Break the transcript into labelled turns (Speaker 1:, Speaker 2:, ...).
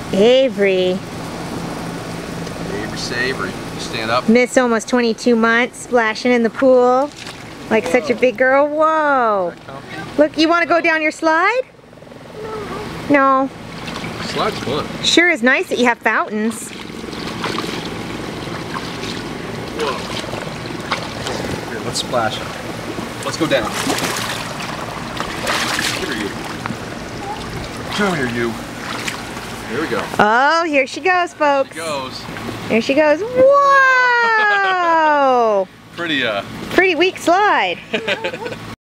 Speaker 1: Avery.
Speaker 2: Avery Savory. Stand up.
Speaker 1: Miss almost 22 months, splashing in the pool like such a big girl. Whoa. Look, you want to go down your slide? No.
Speaker 2: Slide's fun.
Speaker 1: Sure is nice that you have fountains.
Speaker 2: Whoa. Here, let's splash. Let's go down. Here you. Come here, you. Here we go.
Speaker 1: Oh, here she goes, folks.
Speaker 2: Here she goes.
Speaker 1: Here she goes. Whoa!
Speaker 2: Pretty
Speaker 1: Pretty weak slide.